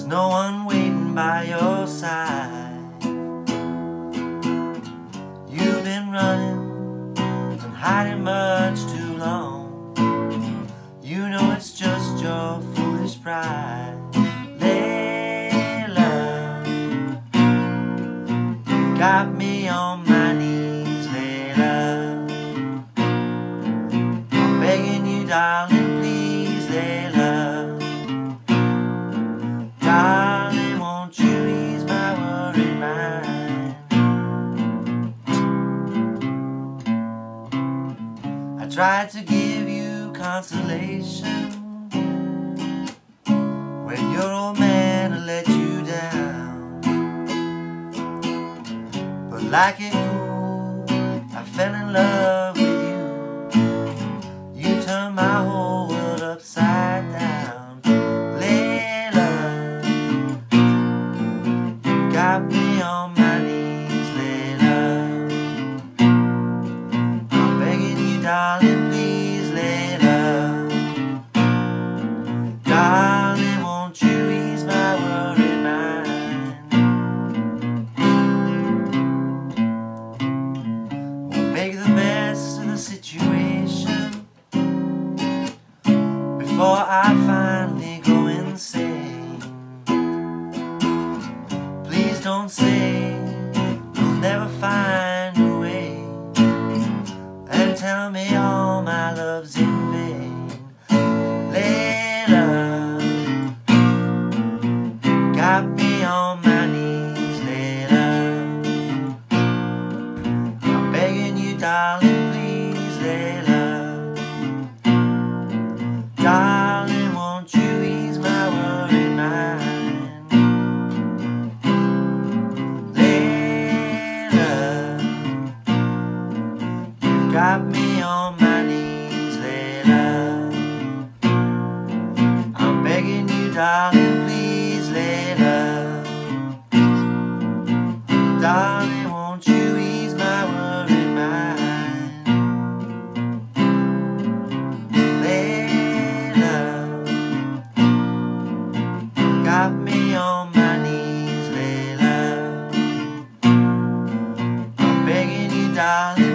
no one waiting by your side. You've been running and hiding much too long. You know it's just your foolish pride. Layla, you've got me on my knees, Layla. I'm begging you, darling, please, Layla. Darling, won't you ease my worried mind? I tried to give you consolation when your old man let you down, but like a fool, I fell in love with you. You turned my whole world upside down. Layla, you got me on my knees, Layla. I'm begging you, darling, please, Layla. Darling, won't you ease my worried mind? We'll make the best of the situation before I finally go insane. Please don't say you'll never find a way, and tell me all my love's in vain. Layla, got me on my knees, Layla. I'm begging you, darling, please, Layla. Darling, won't you ease my worried mind? Layla, you've got me on my knees, Layla. I'm begging you, darling, please, Layla. Darling, won't you ease my worried mind? Layla, got me on my knees, Layla. I'm begging you, darling.